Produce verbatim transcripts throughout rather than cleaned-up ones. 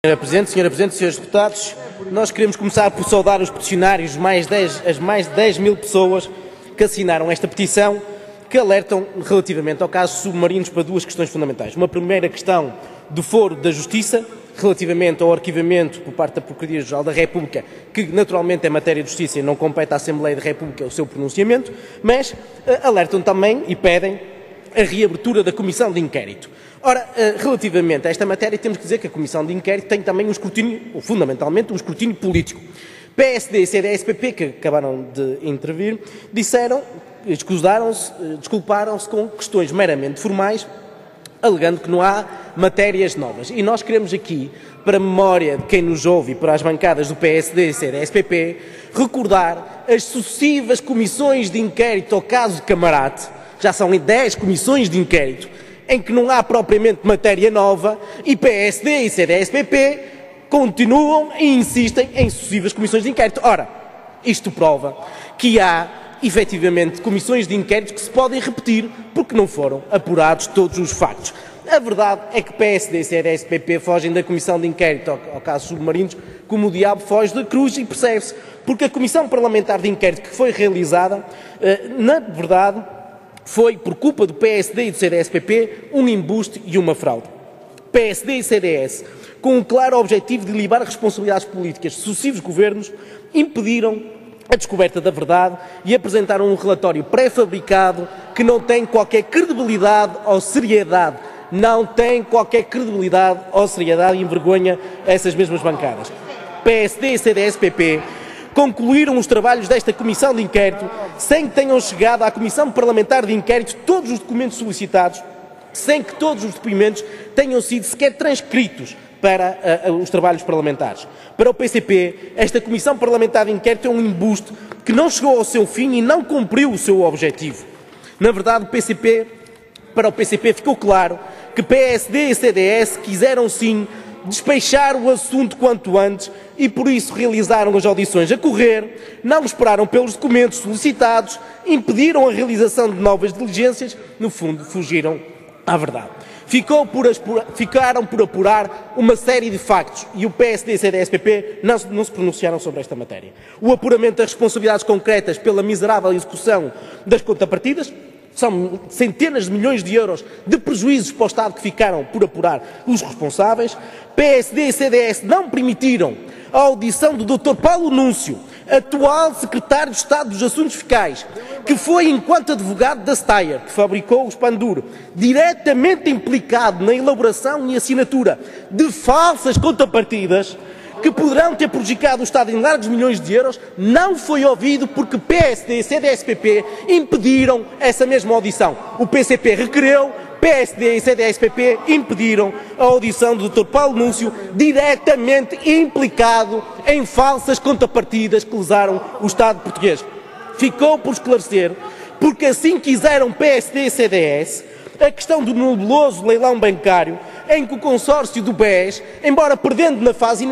Senhora Presidente, Senhora Presidente, Senhores Deputados, nós queremos começar por saudar os peticionários, mais dez, as mais de dez mil pessoas que assinaram esta petição, que alertam relativamente ao caso Submarinos para duas questões fundamentais. Uma primeira questão do foro da Justiça, relativamente ao arquivamento por parte da Procuradoria-Geral da República, que naturalmente é matéria de Justiça e não compete à Assembleia da República o seu pronunciamento, mas uh, alertam também e pedem a reabertura da Comissão de Inquérito. Ora, relativamente a esta matéria, temos que dizer que a Comissão de Inquérito tem também um escrutínio, ou fundamentalmente um escrutínio político. P S D e C D S P P, que acabaram de intervir, disseram, escusaram-se, desculparam-se com questões meramente formais, alegando que não há matérias novas. E nós queremos aqui, para a memória de quem nos ouve e para as bancadas do P S D e C D S P P, recordar as sucessivas comissões de inquérito ao caso de Camarate. Já são dez comissões de inquérito, em que não há propriamente matéria nova, e P S D e C D S P P continuam e insistem em sucessivas comissões de inquérito. Ora, isto prova que há, efetivamente, comissões de inquérito que se podem repetir porque não foram apurados todos os factos. A verdade é que P S D e C D S P P fogem da comissão de inquérito ao, ao caso Submarinos como o diabo foge da cruz, e percebe-se, porque a comissão parlamentar de inquérito que foi realizada, na verdade, foi, por culpa do P S D e do C D S P P, um embuste e uma fraude. P S D e C D S, com um claro objetivo de liberar responsabilidades políticas de sucessivos governos, impediram a descoberta da verdade e apresentaram um relatório pré-fabricado que não tem qualquer credibilidade ou seriedade. Não tem qualquer credibilidade ou seriedade e envergonha essas mesmas bancadas. P S D e C D S P P concluíram os trabalhos desta Comissão de Inquérito sem que tenham chegado à Comissão Parlamentar de Inquérito todos os documentos solicitados, sem que todos os depoimentos tenham sido sequer transcritos para uh, os trabalhos parlamentares. Para o P C P, esta Comissão Parlamentar de Inquérito é um embuste que não chegou ao seu fim e não cumpriu o seu objetivo. Na verdade, o P C P, para o P C P ficou claro que P S D e C D S quiseram sim despechar o assunto quanto antes e por isso realizaram as audições a correr, não esperaram pelos documentos solicitados, impediram a realização de novas diligências, no fundo fugiram à verdade. Ficou por apurar, ficaram por apurar uma série de factos e o P S D e C D S P P não, não se pronunciaram sobre esta matéria. O apuramento das responsabilidades concretas pela miserável execução das contrapartidas, são centenas de milhões de euros de prejuízos para o Estado que ficaram por apurar os responsáveis. P S D e C D S não permitiram a audição do doutor Paulo Núncio, atual secretário de Estado dos Assuntos Fiscais, que foi, enquanto advogado da Steyr, que fabricou o Spandur, diretamente implicado na elaboração e assinatura de falsas contrapartidas que poderão ter prejudicado o Estado em largos milhões de euros, não foi ouvido porque P S D e C D S P P impediram essa mesma audição. O P C P requereu, P S D e C D S P P impediram a audição do doutor Paulo Núncio, diretamente implicado em falsas contrapartidas que lesaram o Estado português. Ficou por esclarecer, porque assim quiseram P S D e C D S, a questão do nebuloso leilão bancário, em que o consórcio do B E S, embora perdendo na fase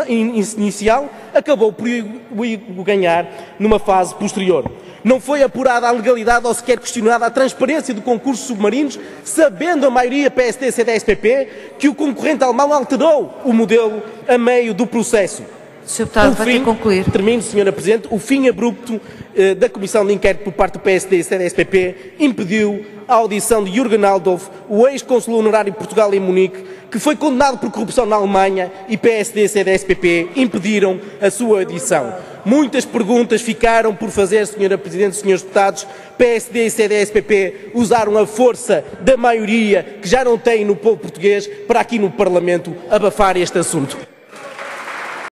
inicial, acabou por o ganhar numa fase posterior. Não foi apurada a legalidade ou sequer questionada a transparência do concurso Submarinos, sabendo a maioria P S D e C D S P P que o concorrente alemão alterou o modelo a meio do processo. senhor Deputado, vai ter que concluir. Termino, senhora Presidente. O fim abrupto eh, da Comissão de Inquérito por parte do P S D e C D S P P impediu a audição de Jürgen Aldolf, o ex-cônsul honorário de Portugal em Munique, que foi condenado por corrupção na Alemanha, e P S D e C D S P P impediram a sua audição. Muitas perguntas ficaram por fazer, senhora Presidente, senhores deputados. P S D e C D S P P usaram a força da maioria que já não tem no povo português para aqui no Parlamento abafar este assunto.